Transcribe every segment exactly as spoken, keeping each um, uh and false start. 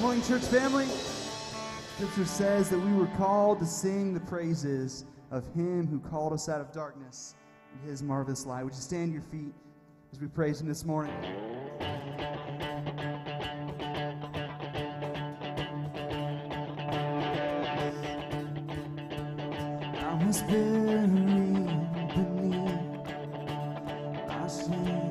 Morning, church family. Scripture says that we were called to sing the praises of Him who called us out of darkness in His marvelous light. Would you stand to your feet as we praise Him this morning? I was buried beneath my shame.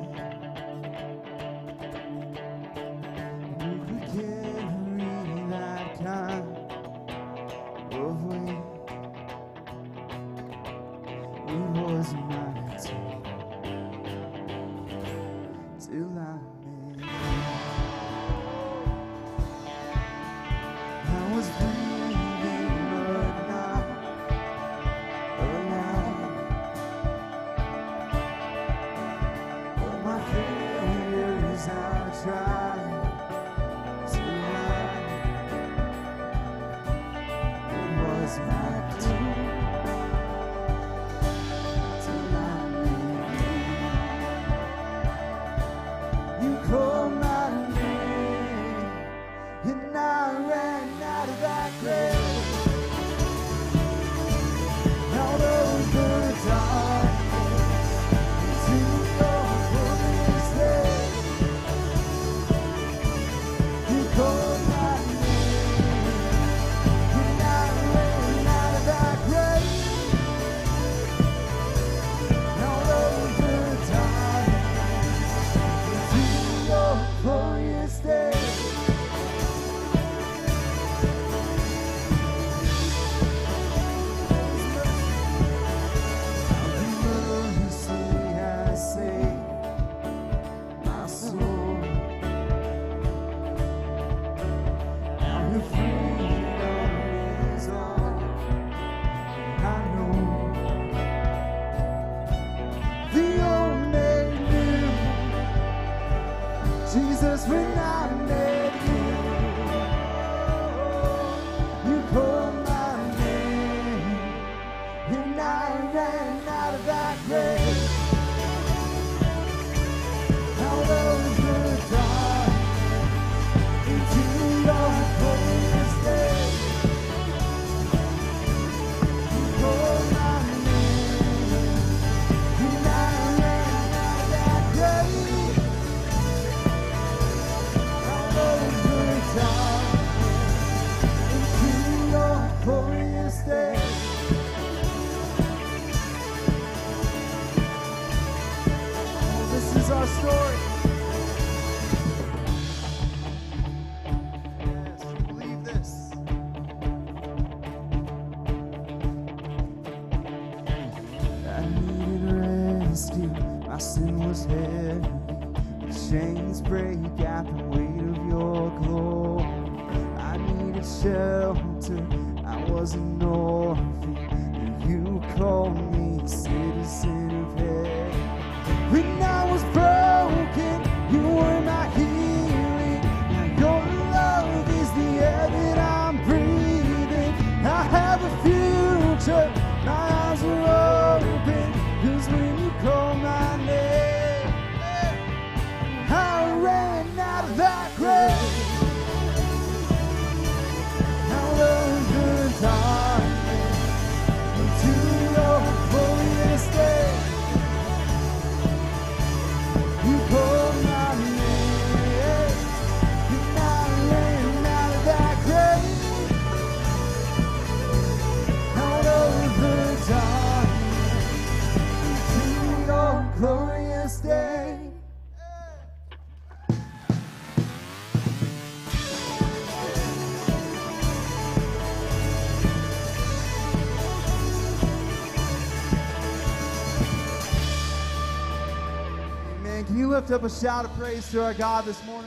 Lift up a shout of praise to our God this morning.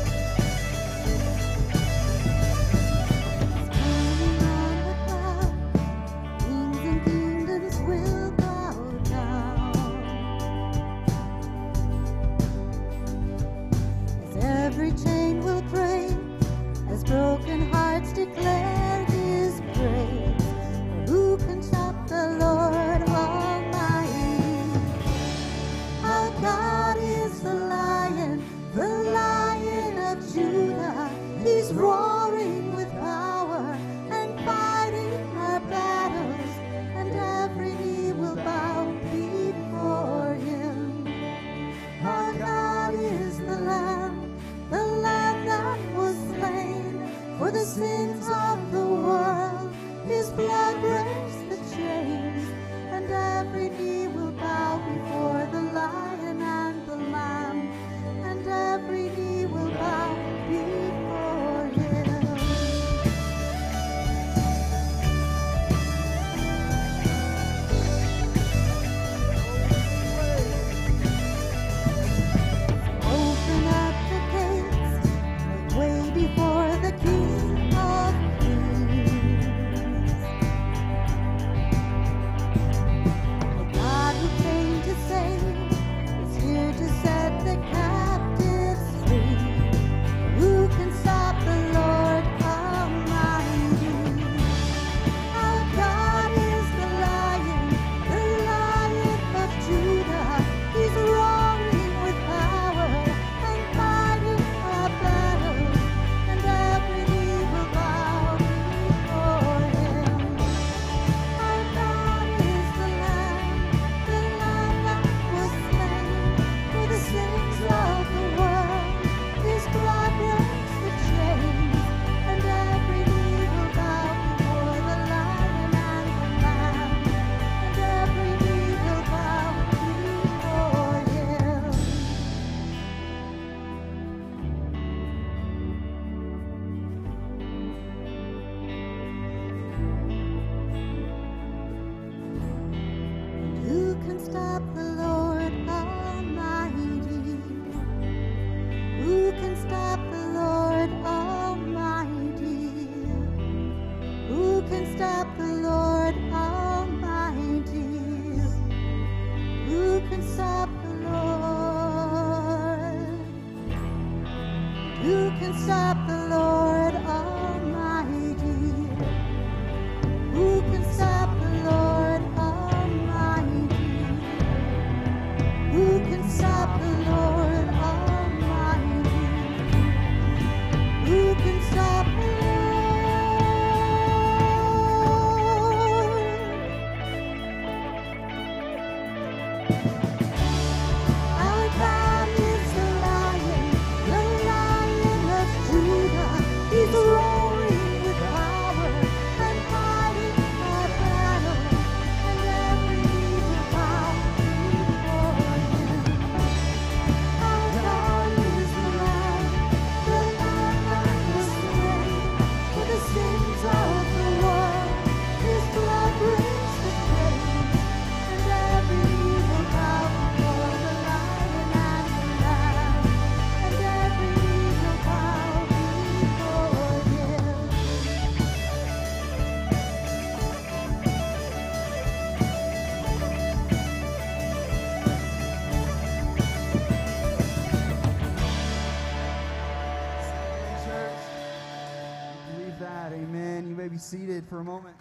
Standing on the cloud, blood breaks the chains, and every knee will bow before the Lion and the Lamb, and every knee will bow before him. Open up the gates, make way before the King of Kings. The God who came to save is here to set the captives free. Who can stop the Lord Almighty? Our God is the Lion, the Lion of Judah. He's roaring with power and fighting our battles, and every knee will bow before him. Our God is the Lamb, the Lamb that was slain for the sins of the world. His blood breaks the chains, and every knee will bow before the Lion and the Lamb, and every knee will bow before him. Who can stop the Lord Almighty? Who can stop the Lord Almighty? Who can stop the Lord Almighty? Who can stop the Lord? Who can stop the Lord Almighty? Who can stop the Lord Almighty? Who can stop the Lord Almighty? Who can stop the Lord? Our God is the Lion, the Lion of Judah. He's roaring with power and fighting our battle, and every knee will bow before him. Our God is the Lamb, the Lamb that was slain for the sins of the world. His blood breaks the chains, and every knee will bow before the Lion and the Lamb, and every knee will bow before him. Church, believe that. Amen. You may be seated for a moment.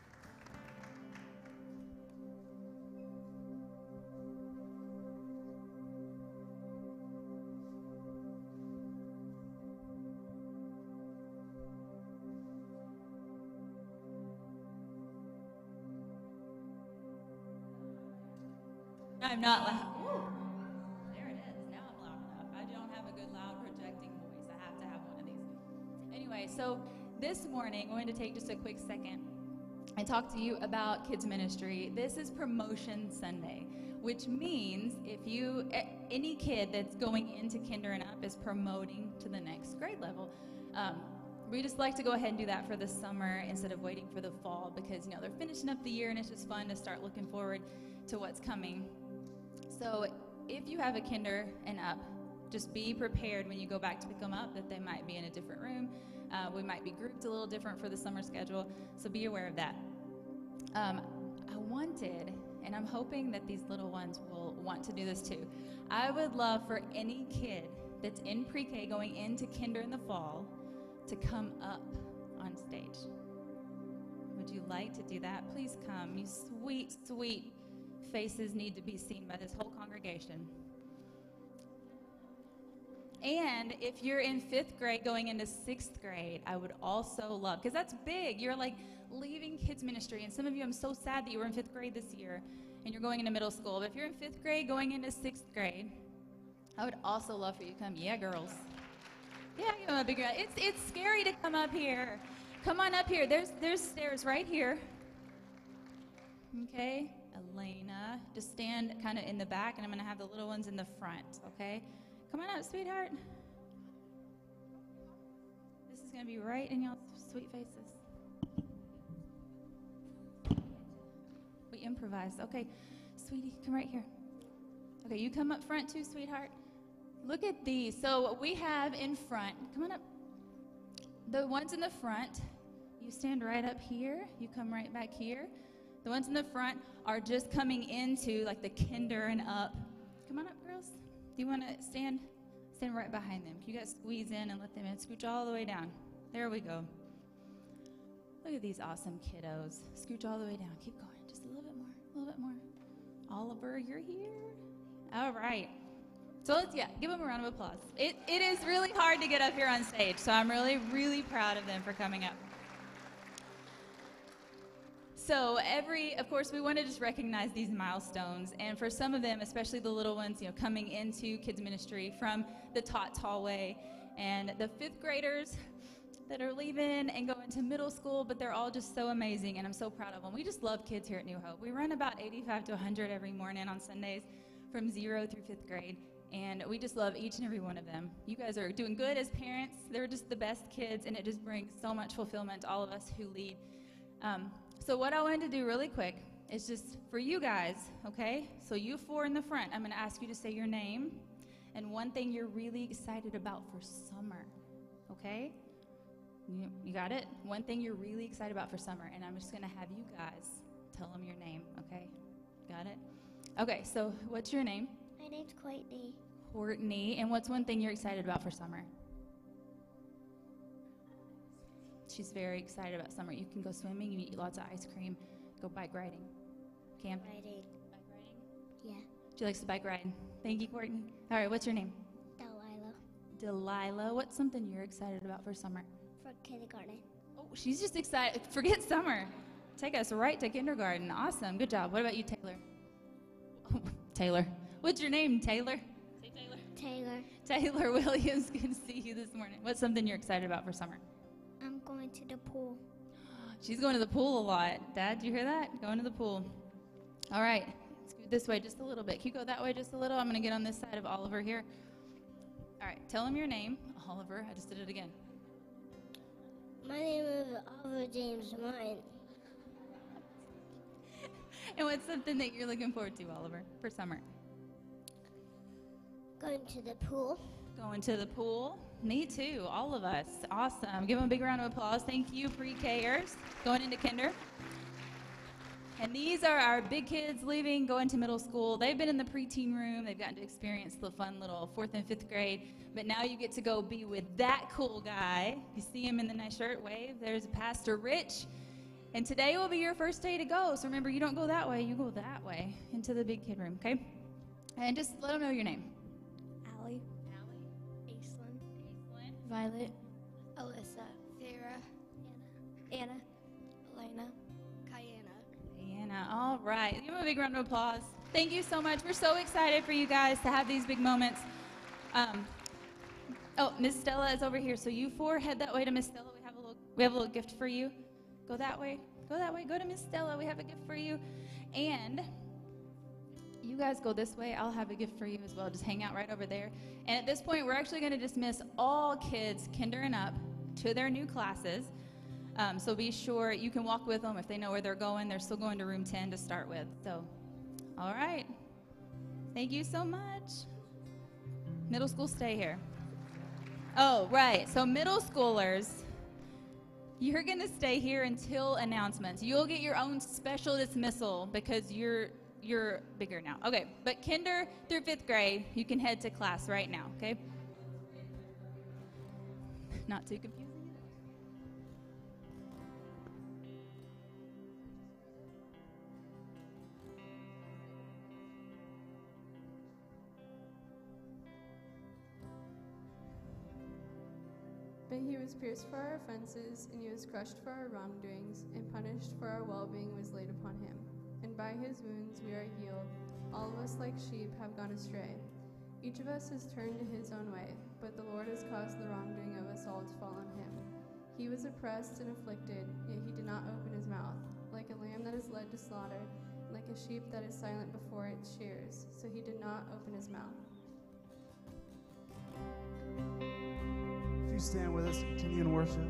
I'm not loud. Ooh, there it is. Now I'm loud enough. I don't have a good loud projecting voice. I have to have one of these. Anyway, so this morning, I'm going to take just a quick second and talk to you about kids ministry. This is Promotion Sunday, which means if you, a- any kid that's going into kinder and up is promoting to the next grade level. Um, we just like to go ahead and do that for the summer instead of waiting for the fall, because, you know, they're finishing up the year and it's just fun to start looking forward to what's coming. So if you have a kinder and up, just be prepared when you go back to pick them up that they might be in a different room. Uh, we might be grouped a little different for the summer schedule, so be aware of that. Um, I wanted, and I'm hoping that these little ones will want to do this too. I would love for any kid that's in pre-K going into kinder in the fall to come up on stage. Would you like to do that? Please come. You sweet, sweet faces need to be seen by this whole congregation. And if you're in fifth grade going into sixth grade, I would also love, because that's big. You're like leaving kids ministry. And some of you, I'm so sad that you were in fifth grade this year and you're going into middle school. But if you're in fifth grade going into sixth grade, I would also love for you to come. Yeah, girls. Yeah, give them a big round. It's, it's scary to come up here come on up here. There's there's stairs right here. Okay, Elena, just stand kind of in the back, and I'm going to have the little ones in the front, okay? Come on up, sweetheart. This is going to be right in y'all's sweet faces. We improvised. Okay, sweetie, come right here. Okay, you come up front too, sweetheart. Look at these. So what we have in front, come on up. The ones in the front, you stand right up here. You come right back here. The ones in the front are just coming into like the kinder and up. Come on up, girls. Do you want to stand? Stand right behind them. You guys squeeze in and let them in. Scooch all the way down. There we go. Look at these awesome kiddos. Scooch all the way down. Keep going. Just a little bit more. A little bit more. Oliver, you're here. All right. So let's, yeah, give them a round of applause. It, it is really hard to get up here on stage, so I'm really, really proud of them for coming up. So every, of course, we want to just recognize these milestones, and for some of them, especially the little ones, you know, coming into kids ministry from the Tots hallway, and the fifth graders that are leaving and going to middle school, but they're all just so amazing, and I'm so proud of them. We just love kids here at New Hope. We run about eighty-five to one hundred every morning on Sundays from zero through fifth grade, and we just love each and every one of them. You guys are doing good as parents. They're just the best kids, and it just brings so much fulfillment to all of us who lead. Um, So what I wanted to do really quick is just for you guys, okay? So you four in the front, I'm going to ask you to say your name and one thing you're really excited about for summer, okay? You, you got it? One thing you're really excited about for summer, and I'm just going to have you guys tell them your name, okay? Got it? Okay, so what's your name? My name's Courtney. Courtney. And what's one thing you're excited about for summer? She's very excited about summer. You can go swimming, you eat lots of ice cream, go bike riding. Camping? Riding. Bike riding? Yeah. She likes to bike ride. Thank you, Courtney. All right, what's your name? Delilah. Delilah. What's something you're excited about for summer? For kindergarten. Oh, she's just excited. Forget summer. Take us right to kindergarten. Awesome. Good job. What about you, Taylor? Taylor. What's your name, Taylor? Say Taylor. Taylor. Taylor Williams. Good to see you this morning. What's something you're excited about for summer? I'm going to the pool. She's going to the pool a lot. Dad, do you hear that? Going to the pool. All right. Scoot this way just a little bit. Can you go that way just a little? I'm going to get on this side of Oliver here. All right. Tell him your name. Oliver. I just did it again. My name is Oliver James Mine. And what's something that you're looking forward to, Oliver, for summer? Going to the pool. Going to the pool. Me too. All of us. Awesome. Give them a big round of applause. Thank you, pre-Kers, going into kinder. And these are our big kids leaving, going to middle school. They've been in the preteen room. They've gotten to experience the fun little fourth and fifth grade. But now you get to go be with that cool guy. You see him in the nice shirt, wave. There's Pastor Rich. And today will be your first day to go. So remember, you don't go that way. You go that way into the big kid room, okay? And just let them know your name. Allie. Allie. Aislinn. Aislinn. Violet. Alyssa. Sarah. Anna. Anna. Elena. Kayana. Anna. All right. Give them a big round of applause. Thank you so much. We're so excited for you guys to have these big moments. Um, oh, Miss Stella is over here. So you four head that way to Miss Stella. We have a little, we have a little gift for you. Go that way. Go that way. Go to Miss Stella. We have a gift for you. And you guys go this way. I'll have a gift for you as well. Just hang out right over there. And at this point, we're actually going to dismiss all kids, kinder and up, to their new classes. Um, so be sure you can walk with them if they know where they're going. They're still going to room ten to start with. So, all right. Thank you so much. Middle school, stay here. Oh, right. So middle schoolers, you're going to stay here until announcements. You'll get your own special dismissal because you're you're bigger now. Okay, but kinder through fifth grade, you can head to class right now, okay? Not too confusing. But he was pierced for our offenses, and he was crushed for our wrongdoings, and punished for our well-being was laid upon him. And by his wounds we are healed. All of us like sheep have gone astray. Each of us has turned to his own way, but the Lord has caused the wrongdoing of us all to fall on him. He was oppressed and afflicted, yet he did not open his mouth. Like a lamb that is led to slaughter, and like a sheep that is silent before its shears, so he did not open his mouth. If you stand with us, continue in worship.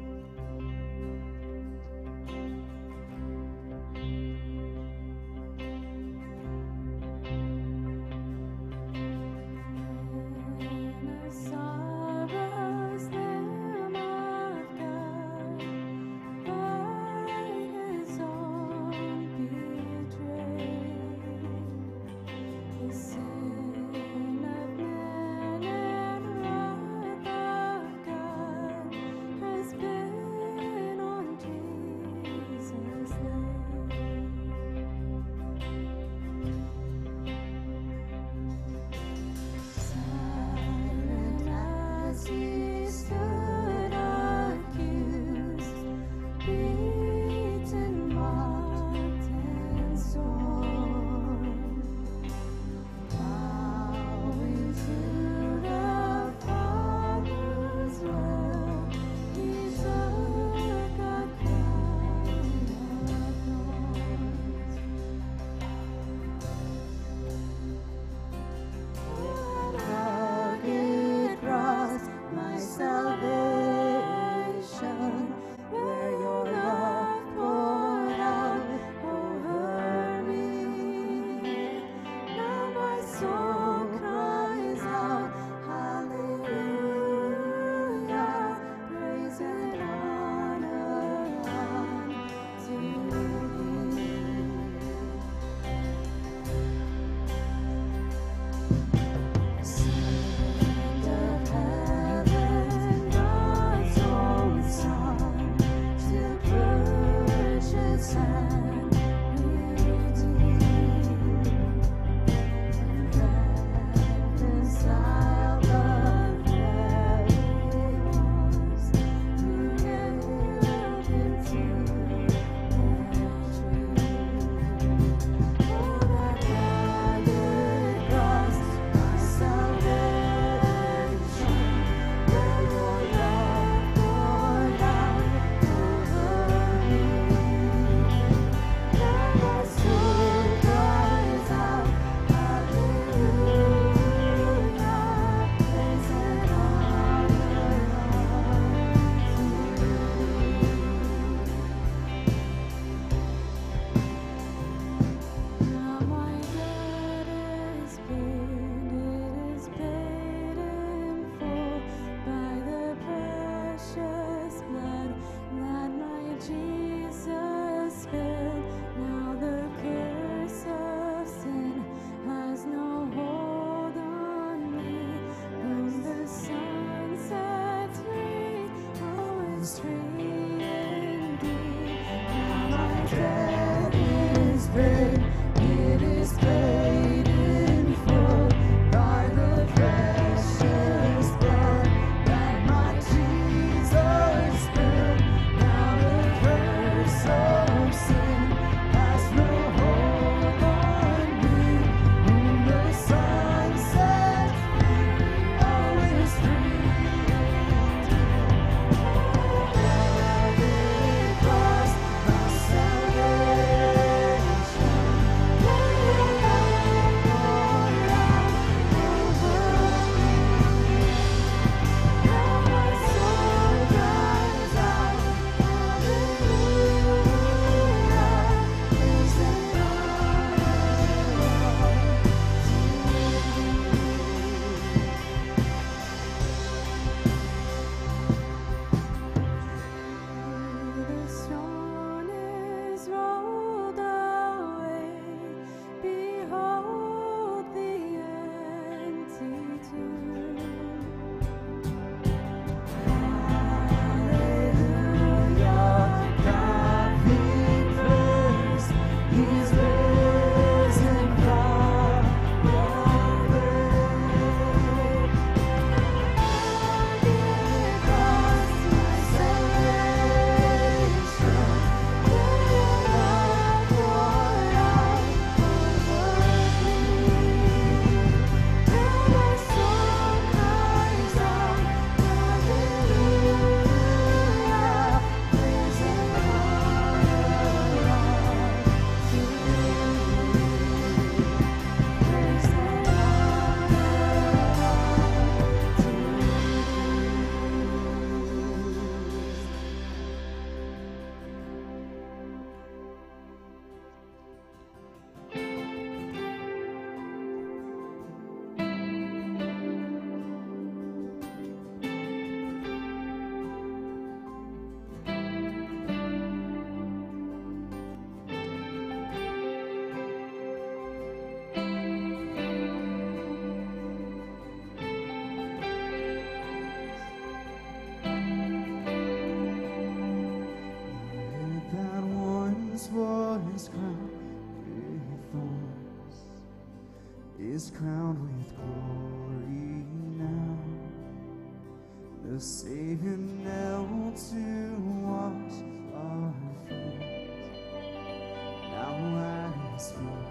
once was crowned with thorns is crowned with glory now. The Savior knelt to wash our feet, now at his feet.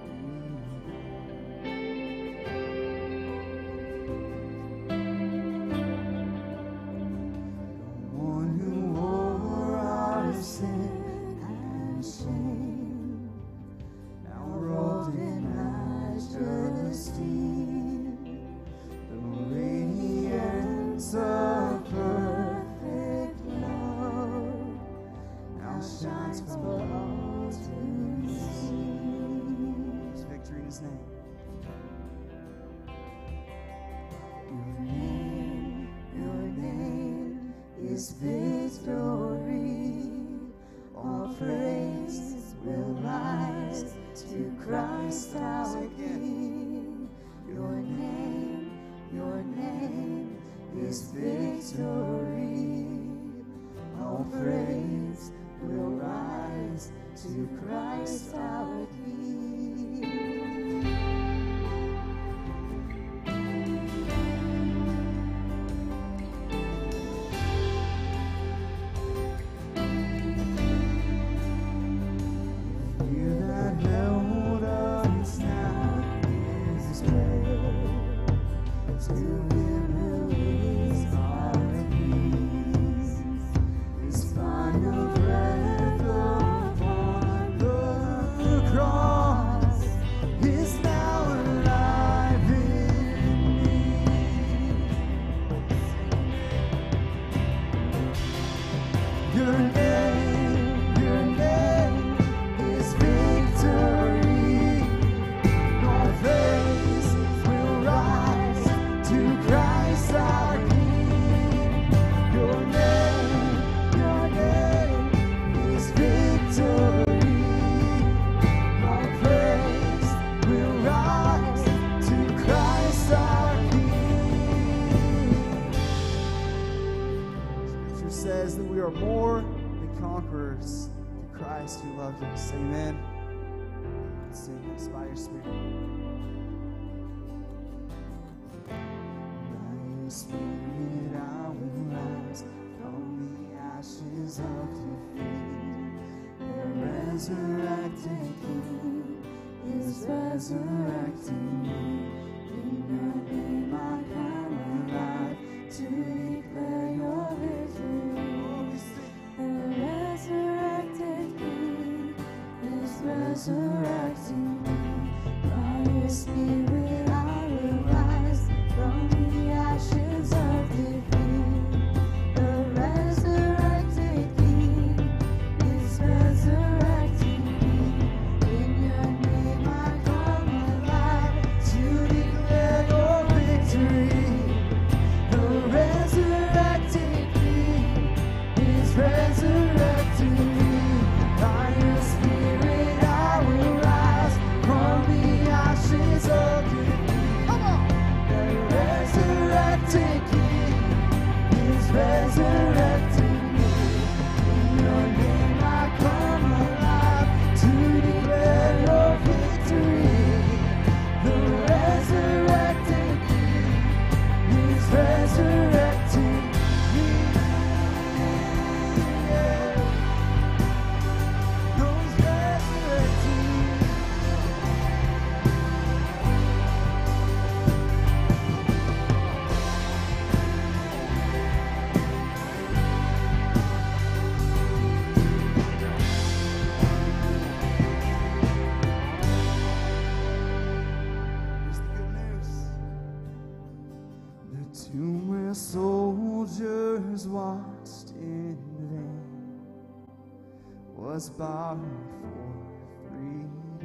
Was bound for three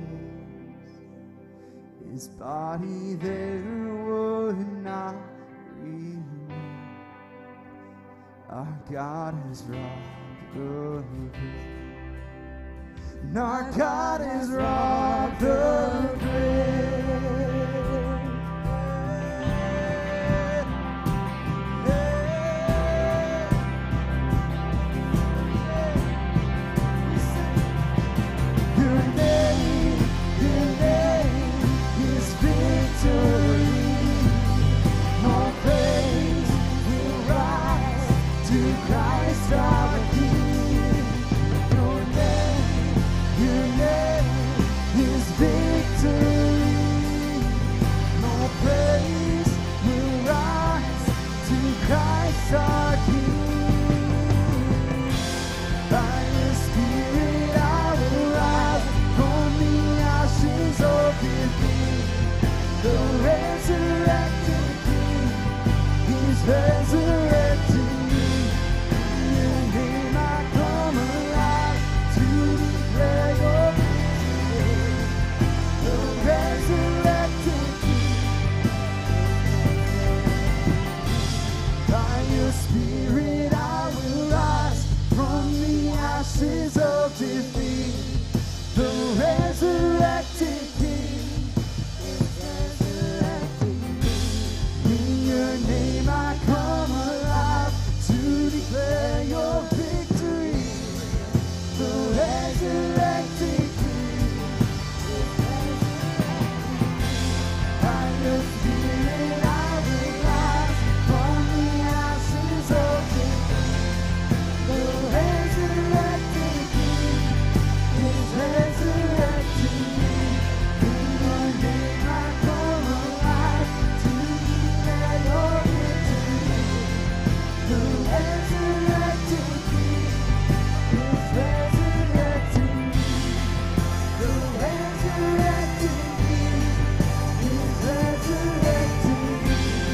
days. His body there would not remain. Our God has robbed the grave. And our God has robbed the grave. of defeat. The resurrected King is resurrected. In your name I come alive to declare your victory. The resurrected King is resurrected. By your Spirit I will rise from the ashes of defeat. The resurrected King is resurrecting me. In your name I come alive to declare your victory. The resurrected King is resurrecting me. The resurrected King is resurrecting me.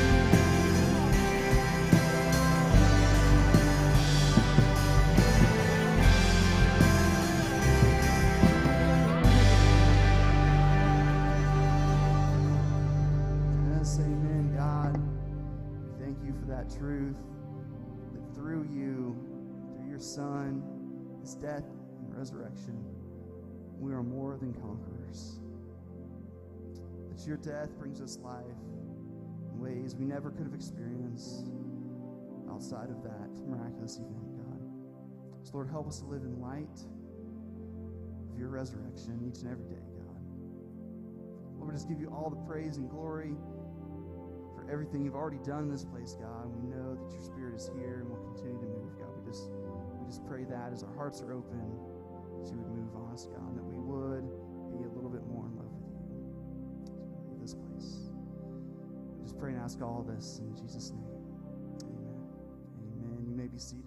Yes, amen, God. We thank you for that truth that through you, through your Son, his death and resurrection, we are more than conquerors. That your death brings us life in ways we never could have experienced outside of that miraculous event, God. So, Lord, help us to live in light of your resurrection each and every day, God. Lord, we just give you all the praise and glory for everything you've already done in this place, God. We know that your Spirit is here and will continue to move, God. We just we just pray that as our hearts are open, that you would move on us, God, and that we would be a little bit more in love with you as we leave this place. We just pray and ask all this in Jesus' name. Amen. Amen. You may be seated.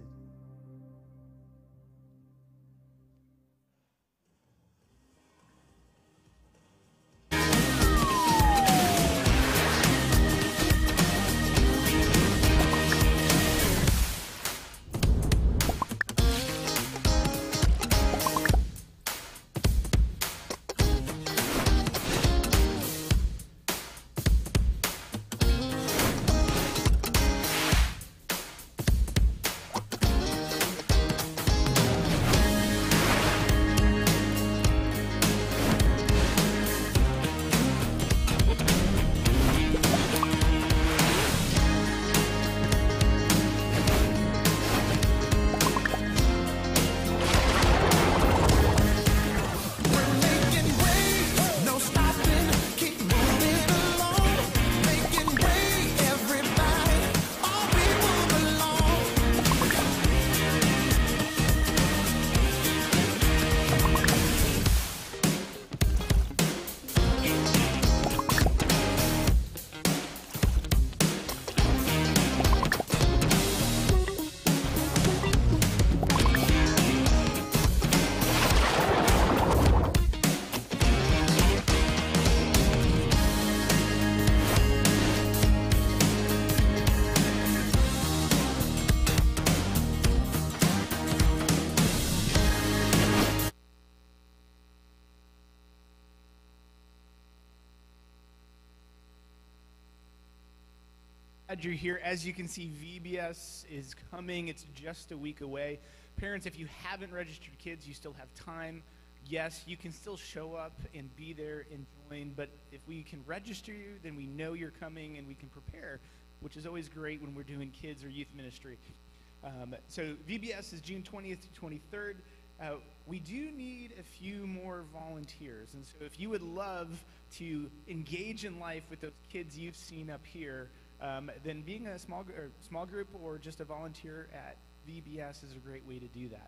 Glad you're here. As you can see, V B S is coming. It's just a week away. Parents, if you haven't registered kids, you still have time. Yes, you can still show up and be there and join, but if we can register you, then we know you're coming and we can prepare, which is always great when we're doing kids or youth ministry. Um, so V B S is June twentieth to twenty-third. Uh, we do need a few more volunteers, and so if you would love to engage in life with those kids you've seen up here, um, then being a small, or small group or just a volunteer at V B S is a great way to do that.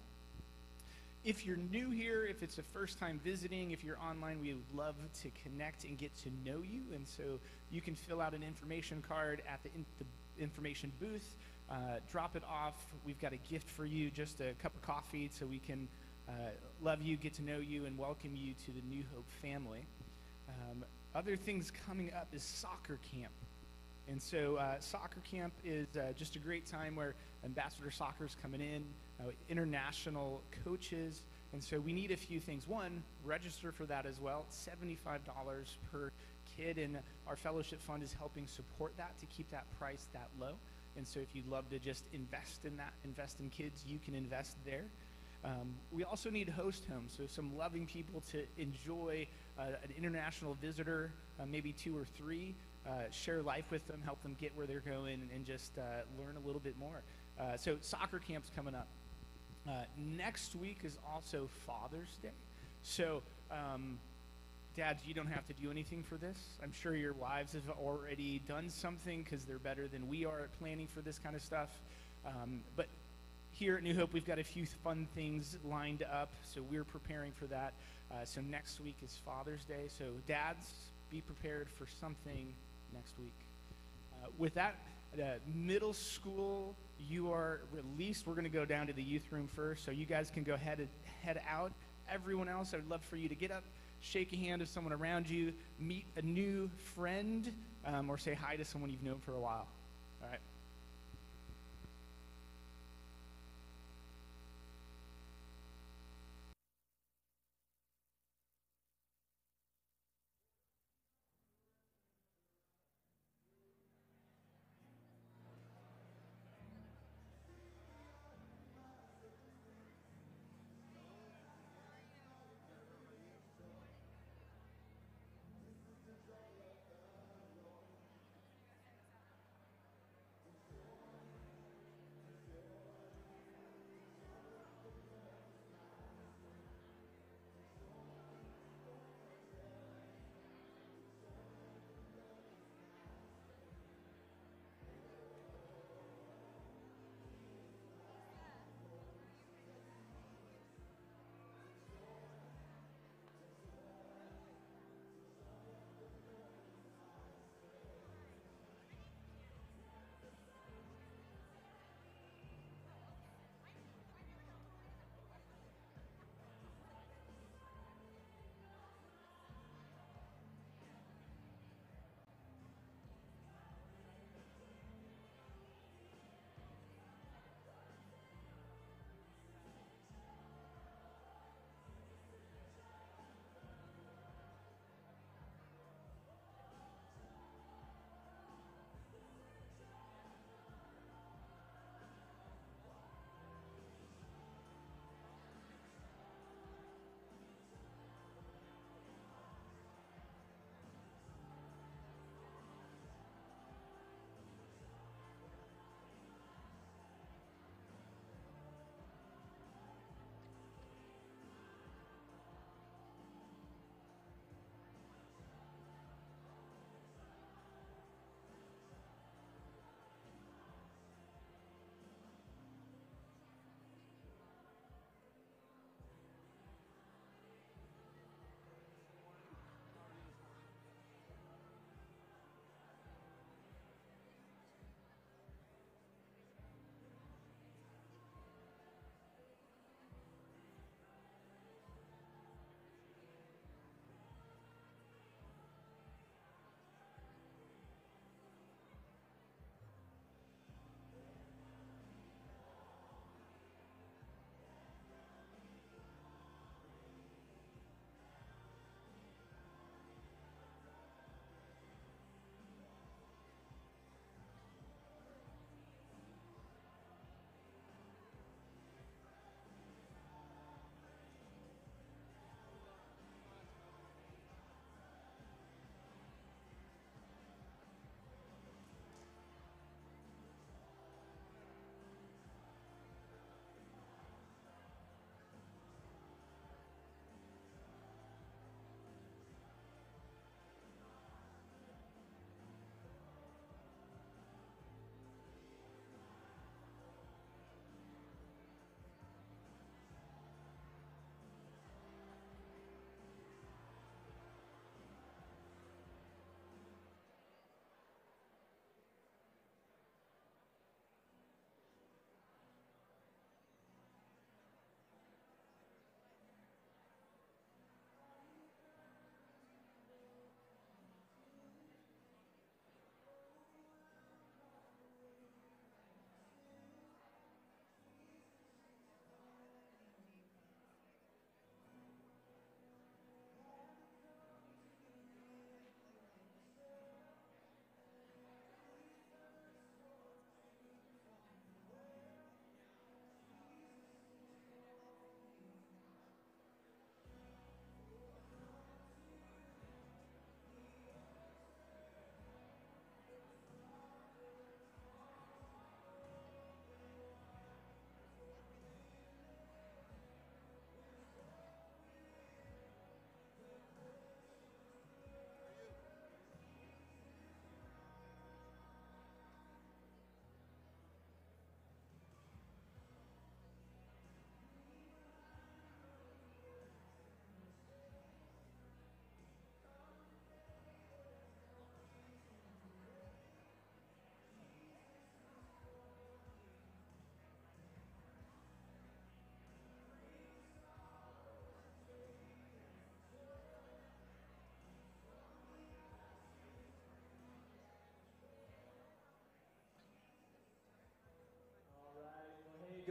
If you're new here, if it's the first time visiting, if you're online, we would love to connect and get to know you, and so you can fill out an information card at the, in, the information booth. Uh, drop it off. We've got a gift for you, just a cup of coffee, so we can uh, love you, get to know you, and welcome you to the New Hope family. Um, other things coming up is soccer camp. And so uh, soccer camp is uh, just a great time where Ambassador Soccer is coming in, uh, international coaches, and so we need a few things. One, register for that as well. It's seventy-five dollars per kid, and our fellowship fund is helping support that to keep that price that low. And so if you'd love to just invest in that, invest in kids, you can invest there. Um, we also need host homes, so some loving people to enjoy uh, an international visitor, uh, maybe two or three, uh, share life with them, help them get where they're going, and just uh, learn a little bit more. Uh, so soccer camp's coming up. Uh, next week is also Father's Day. So um, dads, you don't have to do anything for this. I'm sure your wives have already done something because they're better than we are at planning for this kind of stuff. Um, but here at New Hope, we've got a few fun things lined up, so we're preparing for that. Uh, so next week is Father's Day. So dads, be prepared for something next week. Uh, with that, uh, middle school, you are released. We're going to go down to the youth room first, so you guys can go ahead and head out. Everyone else, I would love for you to get up, shake a hand of someone around you, meet a new friend, um, or say hi to someone you've known for a while. All right.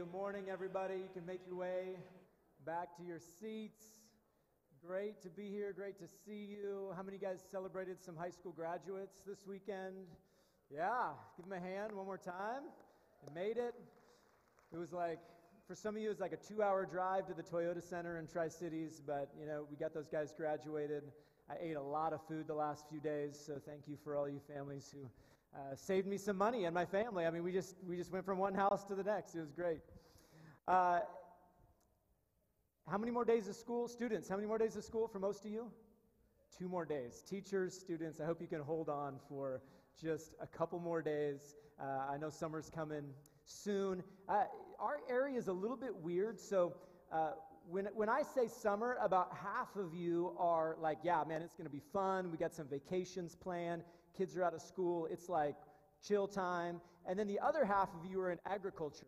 good morning, everybody. You can make your way back to your seats. Great to be here. Great to see you. How many of you guys celebrated some high school graduates this weekend? Yeah, give them a hand one more time. They made it. It was like, for some of you, it was like a two-hour drive to the Toyota Center in Tri-Cities, but, you know, we got those guys graduated. I ate a lot of food the last few days, so thank you for all you families who uh, saved me some money and my family. I mean, we just we just went from one house to the next. It was great. Uh, how many more days of school? Students, how many more days of school for most of you? Two more days. Teachers, students, I hope you can hold on for just a couple more days. Uh, I know summer's coming soon. Uh, our area is a little bit weird, so uh, when when I say summer, about half of you are like, yeah, man, it's going to be fun. We got some vacations planned. Kids are out of school. It's like chill time. And then the other half of you are in agriculture.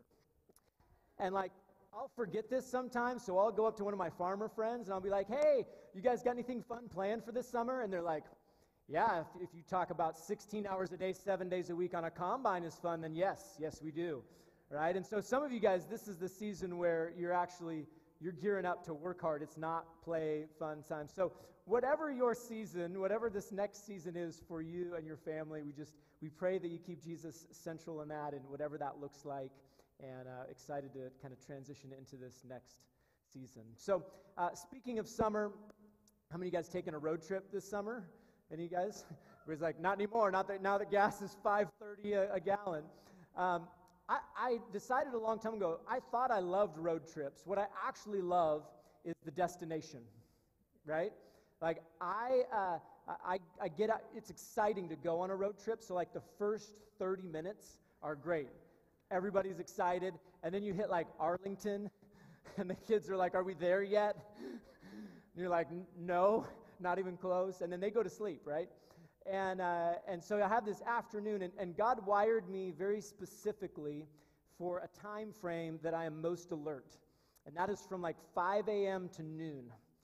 And like, I'll forget this sometimes, so I'll go up to one of my farmer friends and I'll be like, hey, you guys got anything fun planned for this summer? And they're like, yeah, if, if you talk about sixteen hours a day, seven days a week on a combine is fun, then yes, yes we do, right? And so some of you guys, this is the season where you're actually, you're gearing up to work hard. It's not play, fun time. So whatever your season, whatever this next season is for you and your family, we just, we pray that you keep Jesus central in that and whatever that looks like, and uh, excited to kind of transition into this next season. So uh, speaking of summer, how many of you guys taking a road trip this summer? Any of you guys? It was like, not anymore, not that now that gas is five thirty a, a gallon. Um, I, I decided a long time ago, I thought I loved road trips. What I actually love is the destination, right? Like, I, uh, I, I get out, it's exciting to go on a road trip, so like the first thirty minutes are great. Everybody's excited, and then you hit like Arlington, and the kids are like, are we there yet? And you're like, no, not even close, and then they go to sleep, right? And uh, and so I have this afternoon, and, and God wired me very specifically for a time frame that I am most alert, and that is from like five a.m. to noon.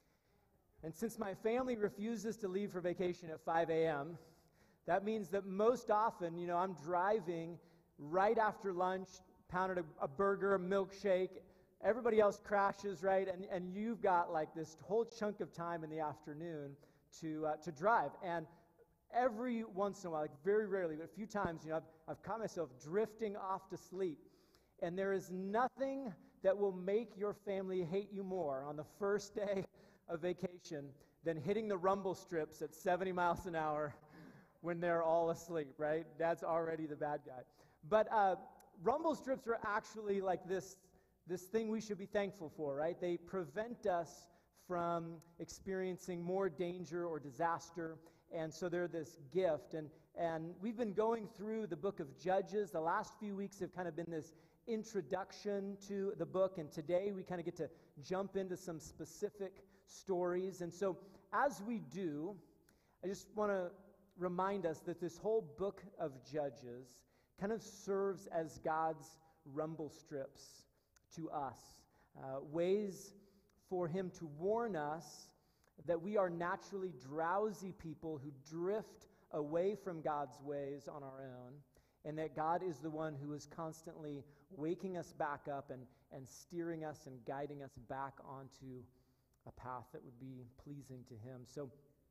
And since my family refuses to leave for vacation at five a.m., that means that most often, you know, I'm driving right after lunch, pounded a, a burger, a milkshake, everybody else crashes, right? And and you've got like this whole chunk of time in the afternoon to uh, to drive. And every once in a while, like very rarely, but a few times, you know, I've, I've caught myself drifting off to sleep. And there is nothing that will make your family hate you more on the first day of vacation than hitting the rumble strips at seventy miles an hour when they're all asleep, right? That's already the bad guy. But uh, rumble strips are actually like this, this thing we should be thankful for, right? They prevent us from experiencing more danger or disaster, and so they're this gift. And, and we've been going through the book of Judges. The last few weeks have kind of been this introduction to the book, and today we kind of get to jump into some specific stories. And so as we do, I just want to remind us that this whole book of Judges kind of serves as God's rumble strips to us, uh, ways for him to warn us that we are naturally drowsy people who drift away from God's ways on our own, and that God is the one who is constantly waking us back up and, and steering us and guiding us back onto a path that would be pleasing to him. So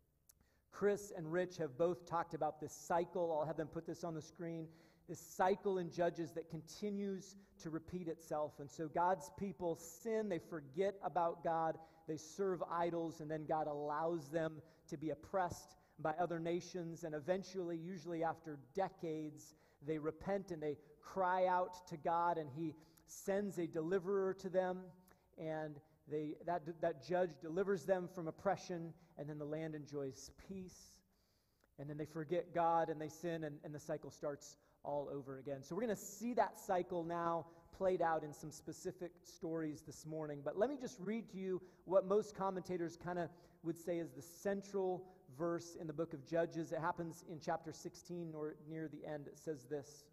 Chris and Rich have both talked about this cycle. I'll have them put this on the screen. This cycle in Judges that continues to repeat itself. And so God's people sin, they forget about God, they serve idols, and then God allows them to be oppressed by other nations. And eventually, usually after decades, they repent and they cry out to God, and he sends a deliverer to them, and they that, that judge delivers them from oppression, and then the land enjoys peace. And then they forget God and they sin, and, and the cycle starts all over again. So we're going to see that cycle now played out in some specific stories this morning. But let me just read to you what most commentators kind of would say is the central verse in the book of Judges. It happens in chapter sixteen or near the end. It says this: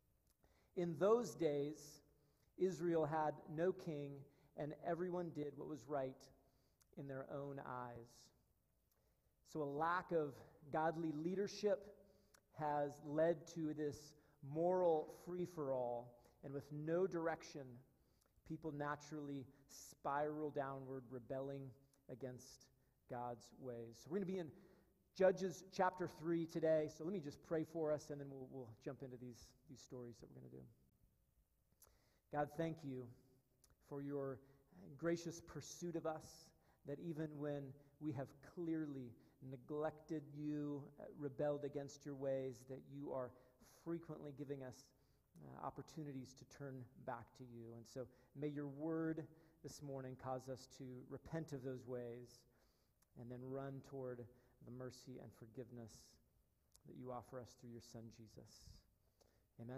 "In those days, Israel had no king, and everyone did what was right in their own eyes." So a lack of godly leadership has led to this moral free-for-all, and with no direction People naturally spiral downward, rebelling against God's ways. So we're going to be in Judges chapter three today. So let me just pray for us, and then we'll, we'll jump into these, these stories that we're going to do. God, thank you for your gracious pursuit of us, that even when we have clearly neglected you, uh, rebelled against your ways, that you are frequently giving us uh, opportunities to turn back to you. And so may your word this morning cause us to repent of those ways and then run toward the mercy and forgiveness that you offer us through your Son, Jesus. Amen.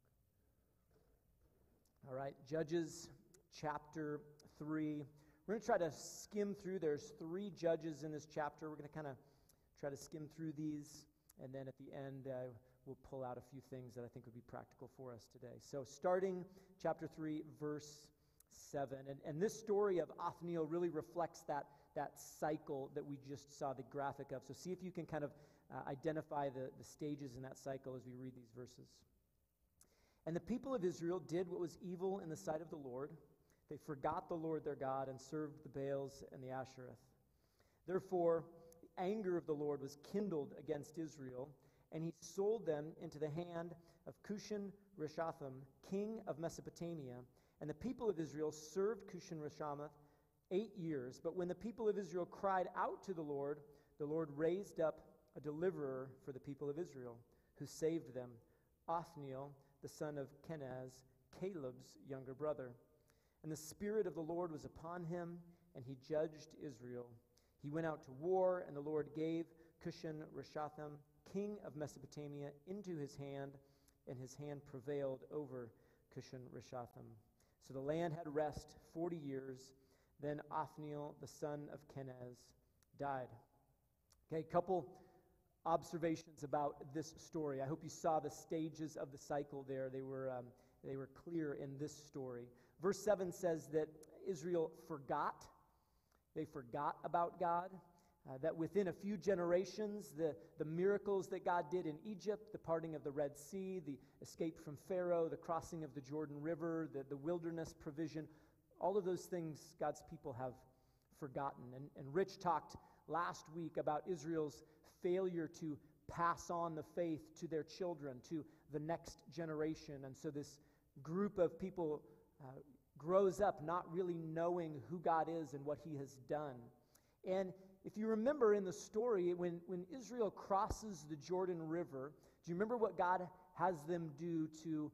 All right, Judges chapter three. We're going to try to skim through. There's three judges in this chapter. We're going to kind of try to skim through these, and then at the end, uh, we'll pull out a few things that I think would be practical for us today. So starting chapter three, verse seven. And, and this story of Othniel really reflects that, that cycle that we just saw the graphic of. So see if you can kind of uh, identify the, the stages in that cycle as we read these verses. And the people of Israel did what was evil in the sight of the Lord. They forgot the Lord their God and served the Baals and the Ashereth. Therefore, the anger of the Lord was kindled against Israel, and he sold them into the hand of Cushan-Rishathaim, king of Mesopotamia. And the people of Israel served Cushan-Rishathaim eight years. But when the people of Israel cried out to the Lord, the Lord raised up a deliverer for the people of Israel, who saved them, Othniel, the son of Kenaz, Caleb's younger brother. And the Spirit of the Lord was upon him, and he judged Israel. He went out to war, and the Lord gave Cushan-Rishathaim, king of Mesopotamia, into his hand, and his hand prevailed over Cushan-Rishathaim. So the land had rest forty years. Then Othniel, the son of Kenaz, died. Okay, a couple observations about this story. I hope you saw the stages of the cycle there. They were, um, they were clear in this story. Verse seven says that Israel forgot. They forgot about God. Uh, that within a few generations, the, the miracles that God did in Egypt, the parting of the Red Sea, the escape from Pharaoh, the crossing of the Jordan River, the, the wilderness provision, all of those things God's people have forgotten. And, and Rich talked last week about Israel's failure to pass on the faith to their children, to the next generation. And so this group of people uh, grows up not really knowing who God is and what he has done. And if you remember in the story, when, when Israel crosses the Jordan River, do you remember what God has them do to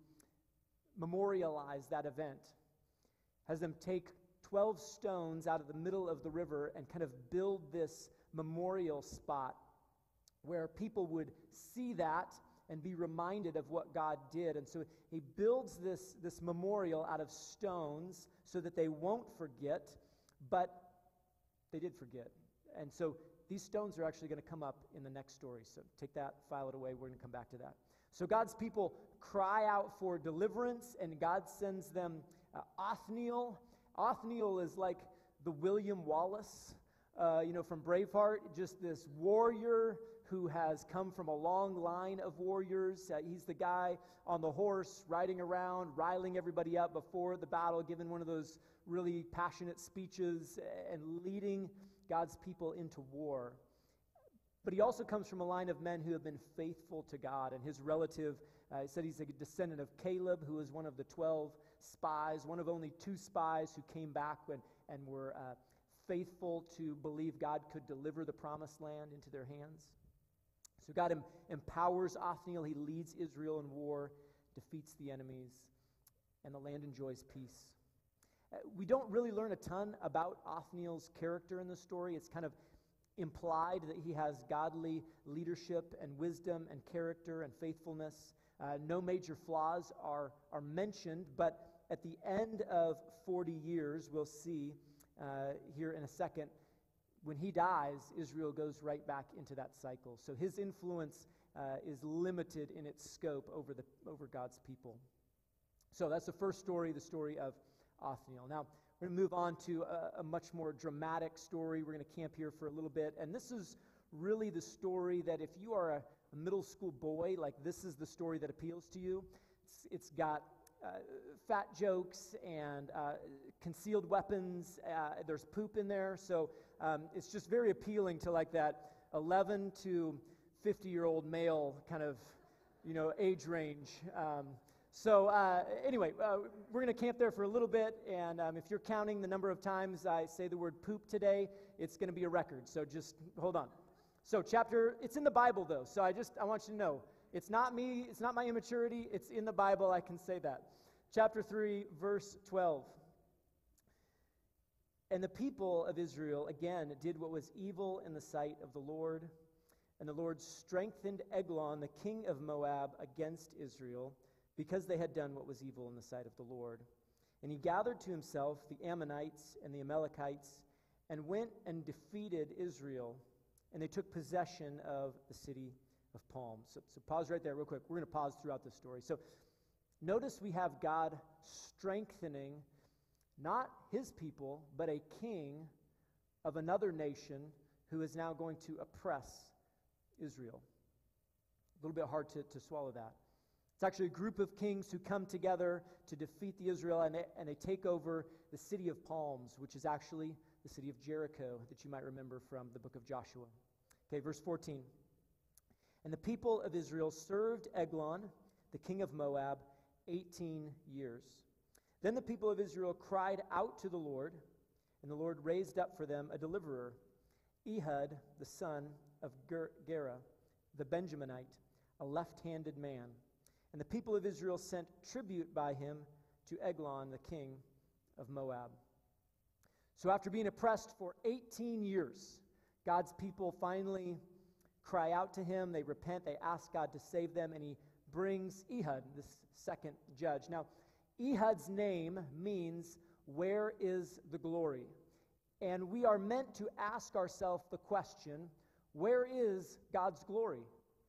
memorialize that event? Has them take twelve stones out of the middle of the river and kind of build this memorial spot where people would see that and be reminded of what God did. And so he builds this, this memorial out of stones so that they won't forget, but they did forget. And so these stones are actually going to come up in the next story. So take that, file it away. We're going to come back to that. So God's people cry out for deliverance, and God sends them uh, Othniel. Othniel is like the William Wallace, uh, you know, from Braveheart, just this warrior who has come from a long line of warriors. Uh, he's the guy on the horse riding around, riling everybody up before the battle, giving one of those really passionate speeches and leading God's people into war. But he also comes from a line of men who have been faithful to God. And his relative, uh, he said he's a descendant of Caleb, who was one of the twelve spies, one of only two spies who came back when, and were uh, faithful to believe God could deliver the promised land into their hands. So God em- empowers Othniel. He leads Israel in war, defeats the enemies, and the land enjoys peace. Uh, we don't really learn a ton about Othniel's character in the story. It's kind of implied that he has godly leadership and wisdom and character and faithfulness. Uh, no major flaws are, are mentioned, but at the end of forty years, we'll see uh, here in a second, when he dies, Israel goes right back into that cycle. So his influence uh, is limited in its scope over the over God's people. So that's the first story, the story of Othniel. Now, we're going to move on to a, a much more dramatic story. We're going to camp here for a little bit. And this is really the story that if you are a, a middle school boy, like this is the story that appeals to you. It's, it's got uh, fat jokes and uh, concealed weapons. Uh, there's poop in there, so um, it's just very appealing to like that eleven to fifty year old male kind of, you know, age range. Um, so uh, anyway, uh, we're going to camp there for a little bit, and um, if you're counting the number of times I say the word poop today, it's going to be a record. So just hold on. So chapter, it's in the Bible though. So I just I want you to know, it's not me, it's not my immaturity. It's in the Bible. I can say that. Chapter three, verse twelve. And the people of Israel again did what was evil in the sight of the Lord. And the Lord strengthened Eglon, the king of Moab, against Israel, because they had done what was evil in the sight of the Lord. And he gathered to himself the Ammonites and the Amalekites, and went and defeated Israel, and they took possession of the city of Palms. So, so pause right there real quick. We're going to pause throughout this story. So notice we have God strengthening not his people, but a king of another nation who is now going to oppress Israel. A little bit hard to, to swallow that. It's actually a group of kings who come together to defeat the Israel, and they, and they take over the city of Palms, which is actually the city of Jericho that you might remember from the book of Joshua. Okay, verse fourteen. And the people of Israel served Eglon, the king of Moab, eighteen years. Then the people of Israel cried out to the Lord, and the Lord raised up for them a deliverer, Ehud, the son of Ger- Gera, the Benjaminite, a left-handed man. And the people of Israel sent tribute by him to Eglon, the king of Moab. So after being oppressed for eighteen years, God's people finally cry out to him. They repent. They ask God to save them, and he brings Ehud, this second judge. Now, Ehud's name means, where is the glory? And we are meant to ask ourselves the question, where is God's glory?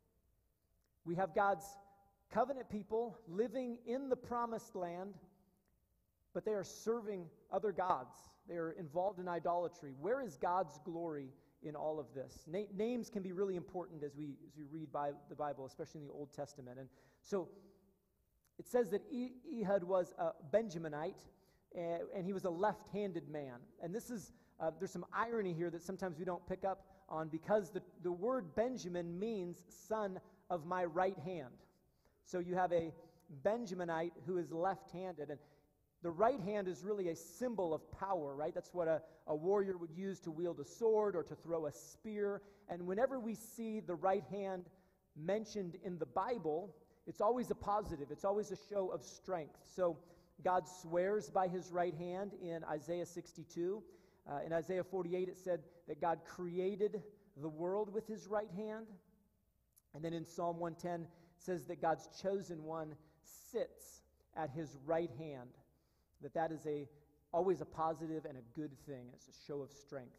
We have God's covenant people living in the promised land, but they are serving other gods. They are involved in idolatry. Where is God's glory in all of this? Na- names can be really important as we as we read by the Bible, especially in the Old Testament. And so it says that Ehud was a Benjaminite, and, and he was a left-handed man. And this is, uh, there's some irony here that sometimes we don't pick up on, because the, the word Benjamin means son of my right hand. So you have a Benjaminite who is left-handed, and the right hand is really a symbol of power, right? That's what a, a warrior would use to wield a sword or to throw a spear. And whenever we see the right hand mentioned in the Bible, it's always a positive. It's always a show of strength. So God swears by his right hand in Isaiah sixty-two. Uh, in Isaiah forty-eight, it said that God created the world with his right hand. And then in Psalm one ten, it says that God's chosen one sits at his right hand. That that is a always a positive and a good thing. It's a show of strength.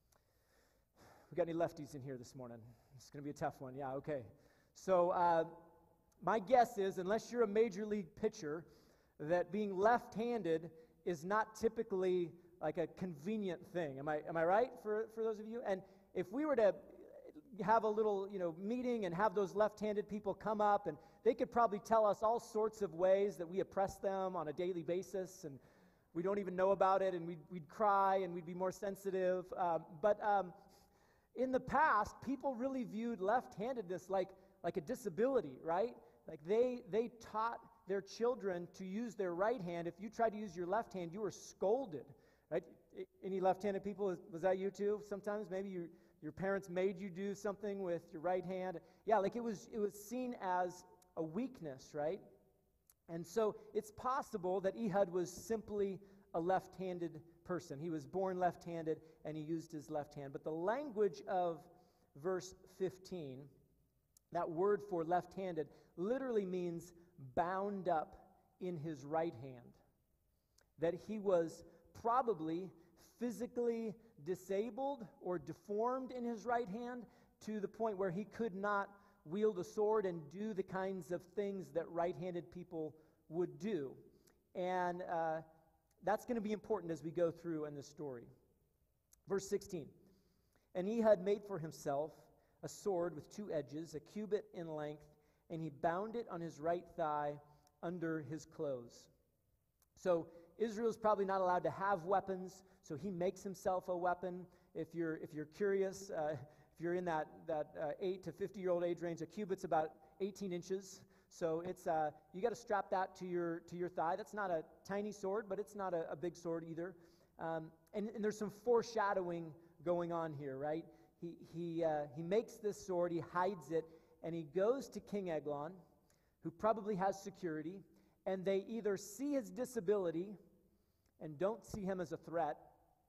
We got any lefties in here this morning? It's going to be a tough one. Yeah, okay. So uh, my guess is, unless you're a major league pitcher, that being left-handed is not typically like a convenient thing. Am I am I right for, for those of you? And if we were to have a little, you know, meeting and have those left-handed people come up, and they could probably tell us all sorts of ways that we oppress them on a daily basis, and we don't even know about it, and we'd, we'd cry, and we'd be more sensitive. Um, but um, in the past, people really viewed left-handedness like, like a disability, right? Like they they taught their children to use their right hand. If you tried to use your left hand, you were scolded, right? Any left-handed people, was that you too? Sometimes maybe you Your parents made you do something with your right hand. Yeah, like it was it was seen as a weakness, right? And so it's possible that Ehud was simply a left-handed person. He was born left-handed, and he used his left hand. But the language of verse fifteen, that word for left-handed, literally means bound up in his right hand. That he was probably physically disabled or deformed in his right hand to the point where he could not wield a sword and do the kinds of things that right-handed people would do. And uh, that's going to be important as we go through in this story. Verse sixteen, and Ehud made for himself a sword with two edges, a cubit in length, and he bound it on his right thigh under his clothes. So Israel's probably not allowed to have weapons, so he makes himself a weapon. If you're if you're curious, uh, if you're in that that uh, eight to fifty year old age range, a cubit's about eighteen inches. So it's uh, you got to strap that to your to your thigh. That's not a tiny sword, but it's not a, a big sword either. Um, and, and there's some foreshadowing going on here, right? He he uh, he makes this sword, he hides it, and he goes to King Eglon, who probably has security, and they either see his disability and don't see him as a threat,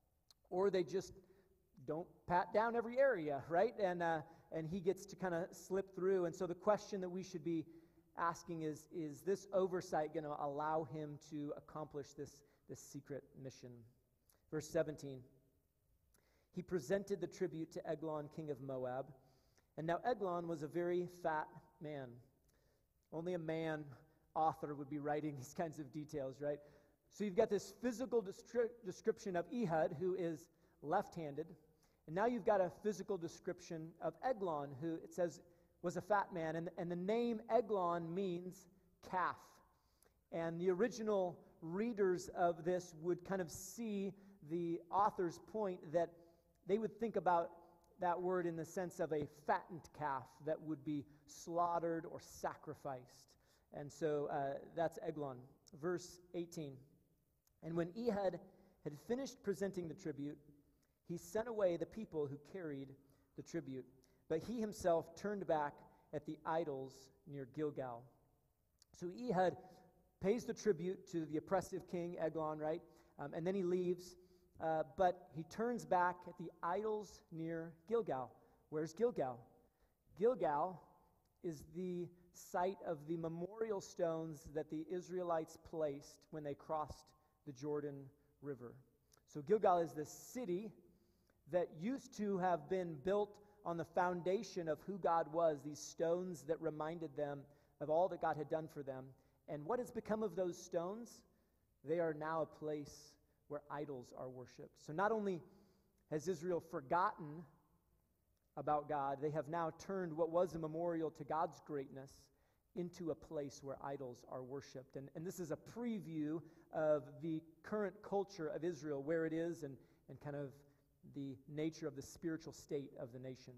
or they just don't pat down every area, right? And uh, and he gets to kind of slip through. And so the question that we should be asking is, is this oversight going to allow him to accomplish this, this secret mission? Verse seventeen, he presented the tribute to Eglon, king of Moab. And now Eglon was a very fat man. Only a man author would be writing these kinds of details, right? So you've got this physical destri- description of Ehud, who is left-handed. And now you've got a physical description of Eglon, who it says was a fat man. And, and the name Eglon means calf. And the original readers of this would kind of see the author's point that they would think about that word in the sense of a fattened calf that would be slaughtered or sacrificed. And so uh, that's Eglon. Verse eighteen. And when Ehud had finished presenting the tribute, he sent away the people who carried the tribute. But he himself turned back at the idols near Gilgal. So Ehud pays the tribute to the oppressive king, Eglon, right? Um, and then he leaves. Uh, but he turns back at the idols near Gilgal. Where's Gilgal? Gilgal is the site of the memorial stones that the Israelites placed when they crossed the Jordan River. So Gilgal is the city that used to have been built on the foundation of who God was, these stones that reminded them of all that God had done for them. And what has become of those stones? They are now a place where idols are worshipped. So not only has Israel forgotten about God, they have now turned what was a memorial to God's greatness into a place where idols are worshipped. And, and this is a preview of the current culture of Israel, where it is, and, and kind of the nature of the spiritual state of the nation.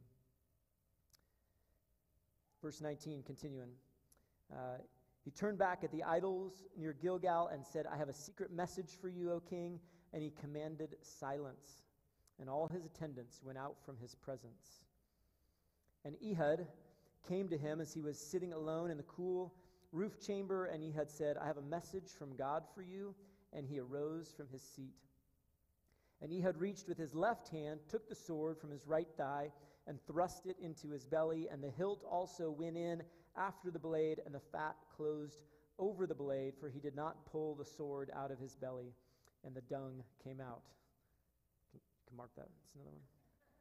Verse nineteen, continuing. Uh, He turned back at the idols near Gilgal and said, I have a secret message for you, O king. And he commanded silence. And all his attendants went out from his presence. And Ehud came to him as he was sitting alone in the cool roof chamber. And Ehud said, I have a message from God for you. And he arose from his seat. And Ehud reached with his left hand, took the sword from his right thigh, and thrust it into his belly. And the hilt also went in after the blade, and the fat closed over the blade, for he did not pull the sword out of his belly, and the dung came out. You can mark that. That's another one.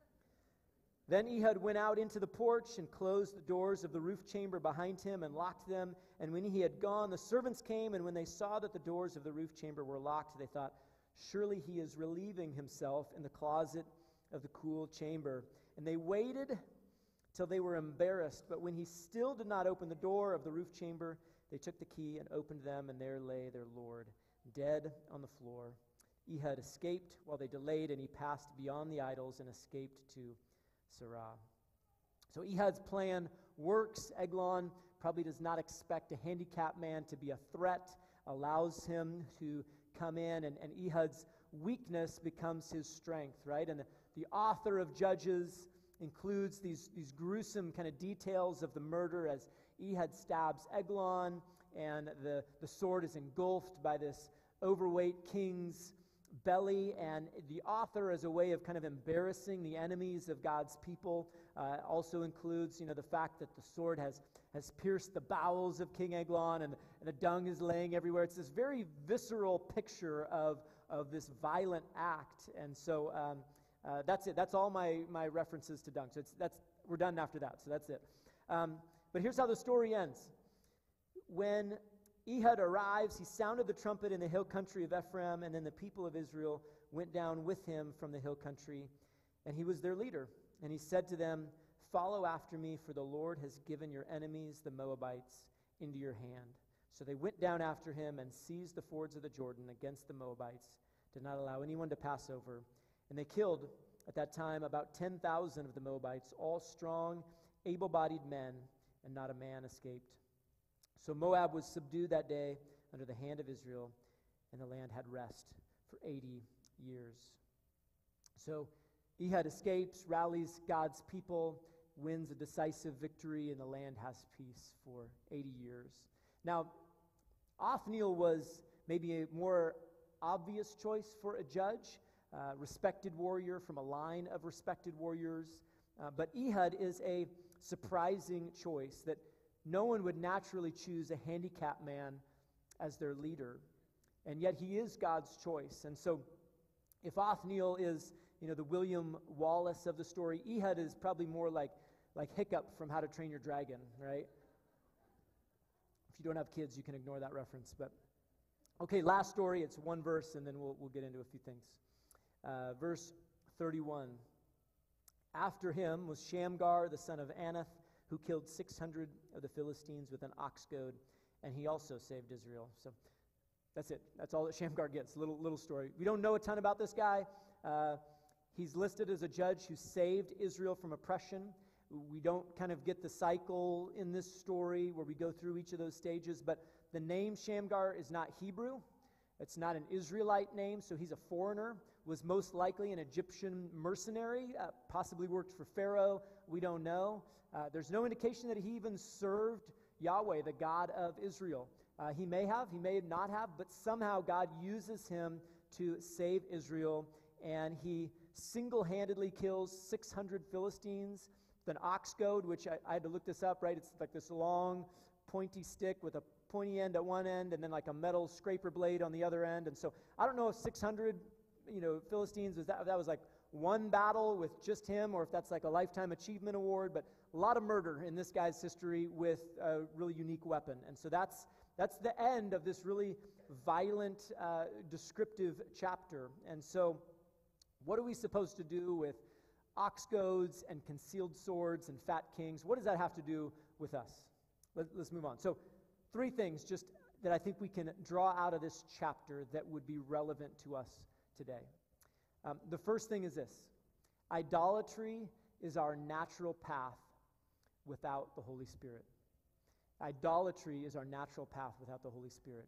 Then Ehud went out into the porch and closed the doors of the roof chamber behind him and locked them. And when he had gone, the servants came, and when they saw that the doors of the roof chamber were locked, they thought, surely he is relieving himself in the closet of the cool chamber. And they waited till they were embarrassed. But when he still did not open the door of the roof chamber, they took the key and opened them, and there lay their lord, dead on the floor. Ehud escaped while they delayed, and he passed beyond the idols and escaped to Sarah. So Ehud's plan works. Eglon probably does not expect a handicapped man to be a threat, allows him to come in, and, and Ehud's weakness becomes his strength, right? And the, the author of Judges includes these, these gruesome kind of details of the murder as Ehud stabs Eglon, and the, the sword is engulfed by this overweight king's belly. And the author, as a way of kind of embarrassing the enemies of God's people, uh, also includes, you know, the fact that the sword has, has pierced the bowels of King Eglon, and, and the dung is laying everywhere. It's this very visceral picture of, of this violent act. And so um, uh, that's it. That's all my, my references to dung. So it's, that's, we're done after that. So that's it. Um, but here's how the story ends. When Ehud arrives, he sounded the trumpet in the hill country of Ephraim, and then the people of Israel went down with him from the hill country, and he was their leader. And he said to them, "Follow after me, for the Lord has given your enemies, the Moabites, into your hand." So they went down after him and seized the fords of the Jordan against the Moabites, did not allow anyone to pass over. And they killed at that time about ten thousand of the Moabites, all strong, able-bodied men, and not a man escaped. So Moab was subdued that day under the hand of Israel, and the land had rest for eighty years. So Ehud escapes, rallies God's people, wins a decisive victory, and the land has peace for eighty years. Now, Othniel was maybe a more obvious choice for a judge, uh, respected warrior from a line of respected warriors, uh, but Ehud is a surprising choice that no one would naturally choose a handicapped man as their leader, and yet he is God's choice. And so if Othniel is, you know, the William Wallace of the story, Ehud is probably more like, like Hiccup from How to Train Your Dragon, right? If you don't have kids, you can ignore that reference. But okay, last story. It's one verse, and then we'll we'll get into a few things. Uh, verse thirty-one. After him was Shamgar, the son of Anath, who killed six hundred of the Philistines with an ox goad, and he also saved Israel. So that's it. That's all that Shamgar gets. Little little story. We don't know a ton about this guy. Uh, he's listed as a judge who saved Israel from oppression. We don't kind of get the cycle in this story where we go through each of those stages, but the name Shamgar is not Hebrew. It's not an Israelite name, so he's a foreigner, was most likely an Egyptian mercenary, uh, possibly worked for Pharaoh. We don't know. Uh, there's no indication that he even served Yahweh, the God of Israel. Uh, he may have, he may not have, but somehow God uses him to save Israel, and he single-handedly kills six hundred Philistines. An ox goad, which I, I had to look this up, right? It's like this long, pointy stick with a pointy end at one end and then like a metal scraper blade on the other end. And so I don't know if six hundred, you know, Philistines, was that, if that was like one battle with just him, or if that's like a lifetime achievement award, but a lot of murder in this guy's history with a really unique weapon. And so that's that's the end of this really violent, uh, descriptive chapter. And so what are we supposed to do with ox goads and concealed swords and fat kings? What does that have to do with us? Let, let's move on. So three things just that I think we can draw out of this chapter that would be relevant to us today. Um, the first thing is this: idolatry is our natural path without the Holy Spirit. Idolatry is our natural path without the Holy Spirit.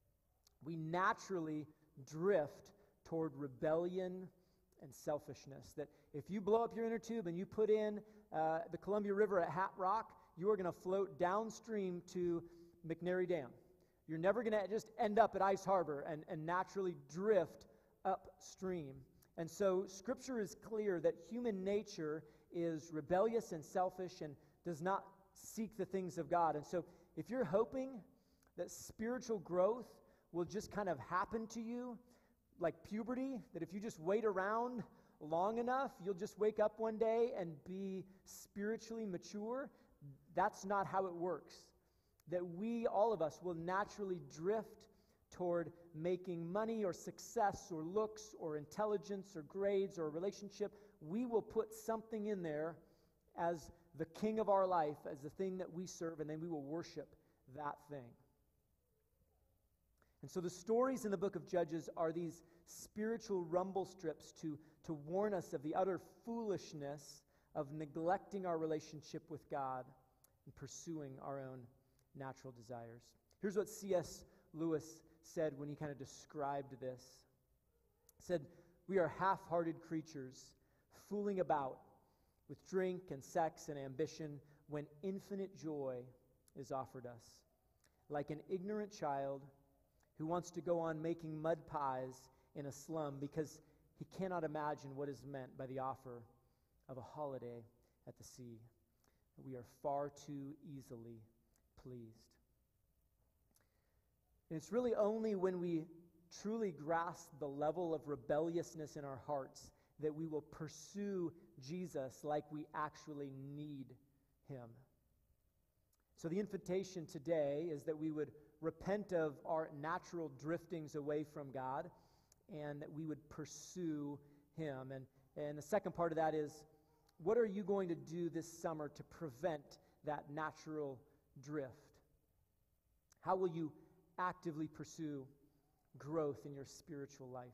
We naturally drift toward rebellion and selfishness. That if you blow up your inner tube and you put in uh, the Columbia River at Hat Rock, you are going to float downstream to McNary Dam. You're never going to just end up at Ice Harbor and, and naturally drift upstream. And so Scripture is clear that human nature is rebellious and selfish and does not seek the things of God. And so if you're hoping that spiritual growth will just kind of happen to you, like puberty, that if you just wait around long enough, you'll just wake up one day and be spiritually mature, that's not how it works. That we, all of us, will naturally drift toward making money or success or looks or intelligence or grades or a relationship. We will put something in there as the king of our life, as the thing that we serve, and then we will worship that thing. And so the stories in the book of Judges are these spiritual rumble strips to, to warn us of the utter foolishness of neglecting our relationship with God and pursuing our own natural desires. Here's what C S Lewis said when he kind of described this. He said, "We are half-hearted creatures fooling about with drink and sex and ambition when infinite joy is offered us. Like an ignorant child who wants to go on making mud pies in a slum because he cannot imagine what is meant by the offer of a holiday at the sea. We are far too easily pleased." And it's really only when we truly grasp the level of rebelliousness in our hearts that we will pursue Jesus like we actually need him. So the invitation today is that we would repent of our natural driftings away from God and that we would pursue him. And, and the second part of that is, what are you going to do this summer to prevent that natural drift? How will you actively pursue growth in your spiritual life?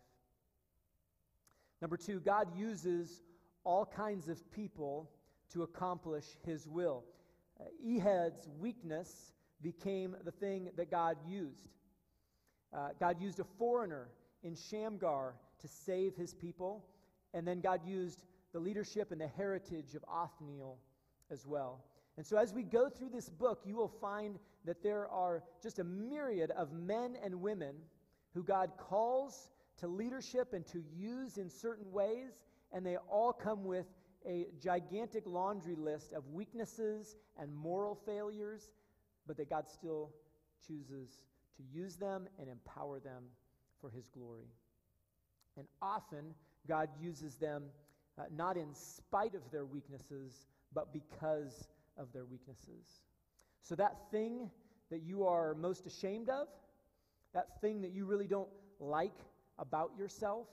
Number two, God uses all kinds of people to accomplish his will. Uh, Ehud's weakness became the thing that God used. Uh, God used a foreigner in Shamgar to save his people, and then God used the leadership and the heritage of Othniel as well. And so as we go through this book, you will find that there are just a myriad of men and women who God calls to leadership and to use in certain ways, and they all come with a gigantic laundry list of weaknesses and moral failures, but that God still chooses to use them and empower them for his glory. And often, God uses them uh, not in spite of their weaknesses, but because of their weaknesses. So that thing that you are most ashamed of, that thing that you really don't like about yourself,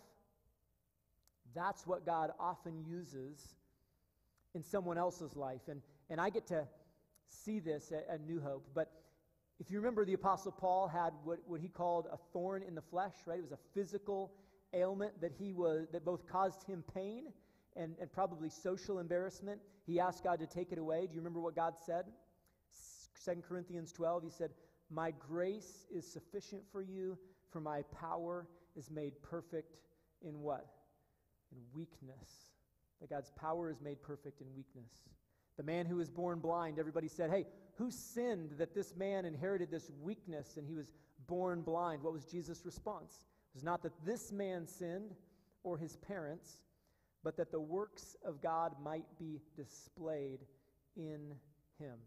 that's what God often uses in someone else's life. And, and I get to see this at, at New Hope. But if you remember, the Apostle Paul had what, what he called a thorn in the flesh, right? It was a physical ailment that he was that both caused him pain and, and probably social embarrassment. He asked God to take it away. Do you remember what God said? Second Corinthians twelve, he said, "My grace is sufficient for you, for my power is made perfect in what? In weakness." That God's power is made perfect in weakness. The man who was born blind, everybody said, "Hey, who sinned that this man inherited this weakness and he was born blind?" What was Jesus' response? It was not that this man sinned or his parents, but that the works of God might be displayed in him.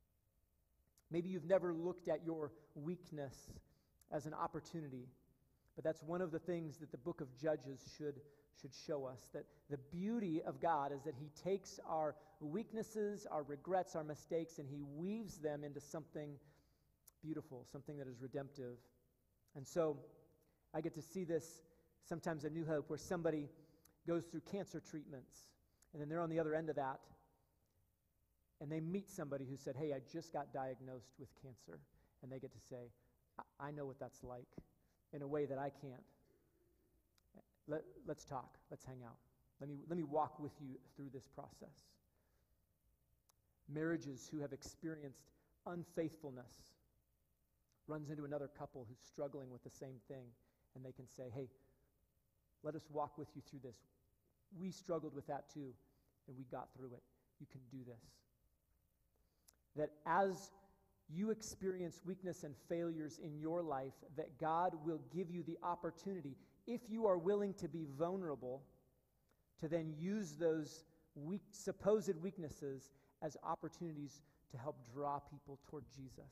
Maybe you've never looked at your weakness as an opportunity, but that's one of the things that the book of Judges should, should show us, that the beauty of God is that he takes our weaknesses, our regrets, our mistakes, and he weaves them into something beautiful, something that is redemptive. And so I get to see this sometimes at New Hope, where somebody goes through cancer treatments, and then they're on the other end of that, and they meet somebody who said, "Hey, I just got diagnosed with cancer," and they get to say, I, I know what that's like in a way that I can't. Let, let's talk. Let's hang out. Let me, let me walk with you through this process. Marriages who have experienced unfaithfulness runs into another couple who's struggling with the same thing, and they can say, "Hey, let us walk with you through this. We struggled with that too, and we got through it. You can do this." That as you experience weakness and failures in your life, that God will give you the opportunity, if you are willing to be vulnerable, to then use those weak, supposed weaknesses as opportunities to help draw people toward Jesus.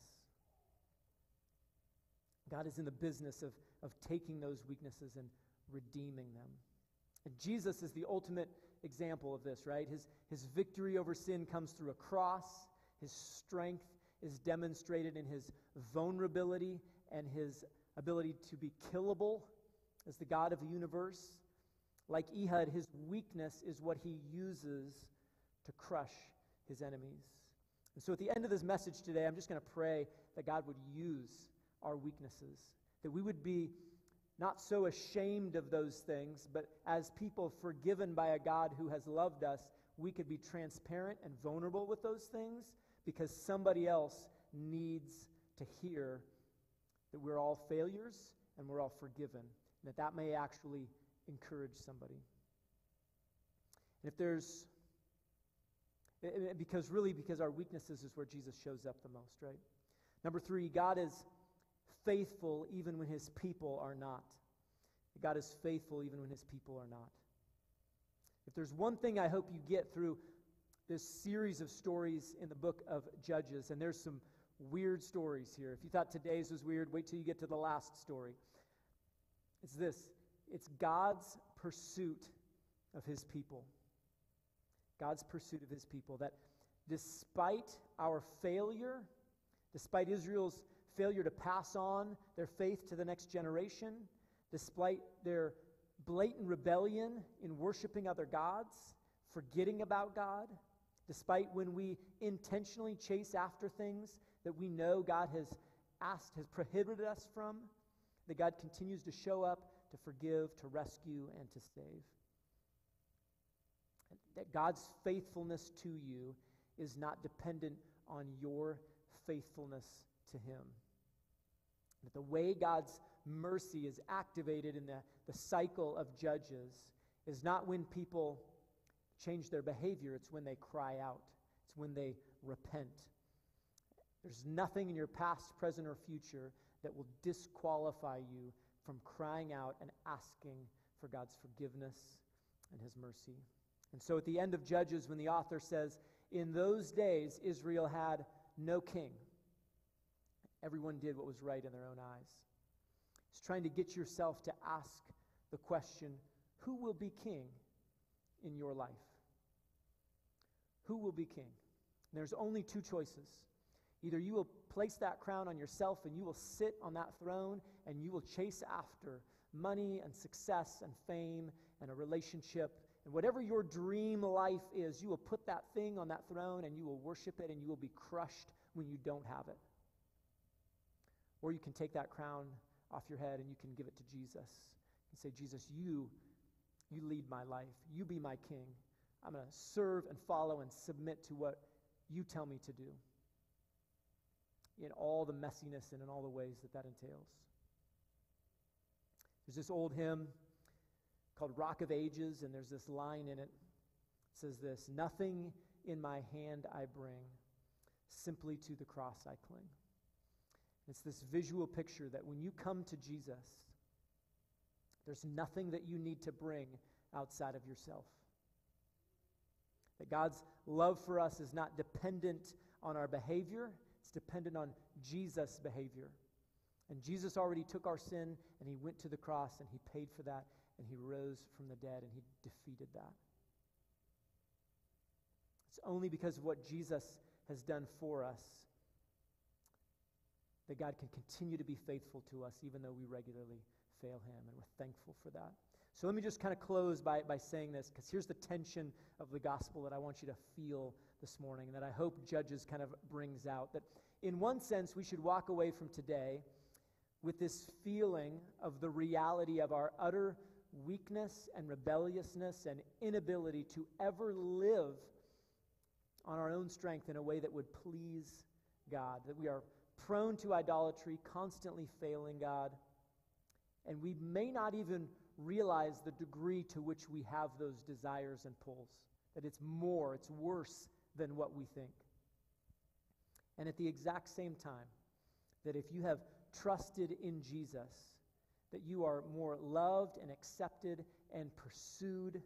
God is in the business of, of taking those weaknesses and redeeming them. And Jesus is the ultimate example of this, right? His, his victory over sin comes through a cross. His strength is demonstrated in his vulnerability and his ability to be killable as the God of the universe. Like Ehud, his weakness is what he uses to crush his enemies. And so at the end of this message today, I'm just going to pray that God would use our weaknesses, that we would be not so ashamed of those things, but as people forgiven by a God who has loved us, we could be transparent and vulnerable with those things, because somebody else needs to hear that we're all failures and we're all forgiven, and that that may actually encourage somebody. And if there's, because really, because our weaknesses is where Jesus shows up the most, right? Number three, God is faithful even when his people are not. God is faithful even when his people are not. If there's one thing I hope you get through this series of stories in the book of Judges, and there's some weird stories here. If you thought today's was weird, wait till you get to the last story. It's this. It's God's pursuit of his people. God's pursuit of his people. That despite our failure, despite Israel's failure to pass on their faith to the next generation, despite their blatant rebellion in worshiping other gods, forgetting about God, despite when we intentionally chase after things that we know God has asked, has prohibited us from, that God continues to show up, to forgive, to rescue, and to save. And that God's faithfulness to you is not dependent on your faithfulness to him. That the way God's mercy is activated in the, the cycle of Judges is not when people change their behavior, it's when they cry out. It's when they repent. There's nothing in your past, present, or future that will disqualify you from crying out and asking for God's forgiveness and his mercy. And so at the end of Judges, when the author says, in those days Israel had no king, everyone did what was right in their own eyes. It's trying to get yourself to ask the question, who will be king in your life? Who will be king? And there's only two choices. Either you will place that crown on yourself and you will sit on that throne and you will chase after money and success and fame and a relationship. And whatever your dream life is, you will put that thing on that throne and you will worship it and you will be crushed when you don't have it. Or you can take that crown off your head and you can give it to Jesus and say, Jesus, you, you lead my life. You be my king. I'm going to serve and follow and submit to what you tell me to do, in all the messiness and in all the ways that that entails. There's this old hymn called Rock of Ages, and there's this line in it. It says this, nothing in my hand I bring, simply to the cross I cling. It's this visual picture that when you come to Jesus, there's nothing that you need to bring outside of yourself. That God's love for us is not dependent on our behavior, it's dependent on Jesus' behavior. And Jesus already took our sin, and he went to the cross, and he paid for that, and he rose from the dead, and he defeated that. It's only because of what Jesus has done for us that God can continue to be faithful to us, even though we regularly fail him, and we're thankful for that. So let me just kind of close by, by saying this, because here's the tension of the gospel that I want you to feel this morning, and that I hope Judges kind of brings out. That in one sense, we should walk away from today with this feeling of the reality of our utter weakness and rebelliousness and inability to ever live on our own strength in a way that would please God. That we are prone to idolatry, constantly failing God, and we may not even realize the degree to which we have those desires and pulls. That it's more, it's worse than what we think. And at the exact same time, that if you have trusted in Jesus, that you are more loved and accepted and pursued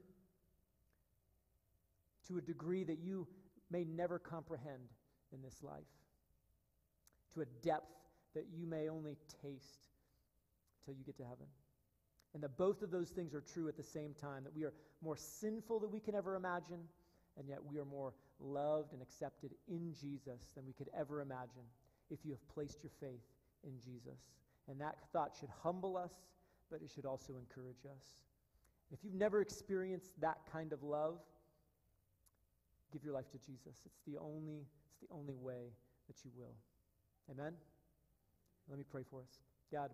to a degree that you may never comprehend in this life, to a depth that you may only taste till you get to heaven. And that both of those things are true at the same time, that we are more sinful than we can ever imagine, and yet we are more loved and accepted in Jesus than we could ever imagine if you have placed your faith in Jesus. And that thought should humble us, but it should also encourage us. If you've never experienced that kind of love, give your life to Jesus. It's the only, it's the only way that you will. Amen? Let me pray for us. God,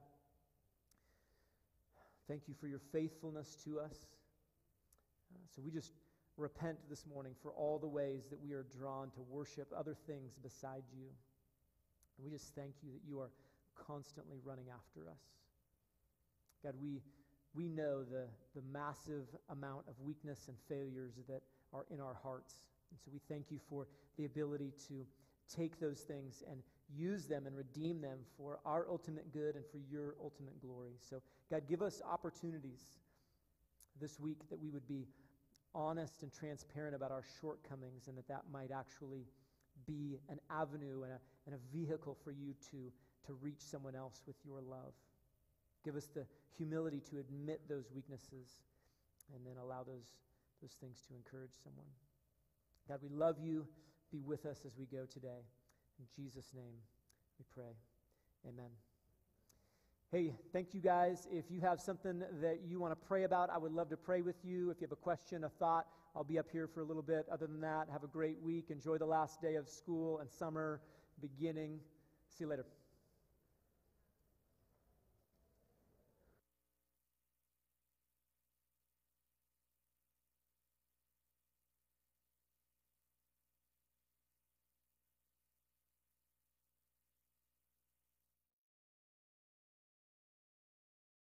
thank you for your faithfulness to us. Uh, so we just repent this morning for all the ways that we are drawn to worship other things beside you. And we just thank you that you are constantly running after us. God, we we know the, the massive amount of weakness and failures that are in our hearts. And so we thank you for the ability to take those things and use them and redeem them for our ultimate good and for your ultimate glory. So, God, give us opportunities this week that we would be honest and transparent about our shortcomings, and that that might actually be an avenue and a, and a vehicle for you to, to reach someone else with your love. Give us the humility to admit those weaknesses and then allow those, those things to encourage someone. God, we love you. Be with us as we go today. In Jesus' name we pray. Amen. Hey, thank you guys. If you have something that you want to pray about, I would love to pray with you. If you have a question, a thought, I'll be up here for a little bit. Other than that, have a great week. Enjoy the last day of school and summer beginning. See you later.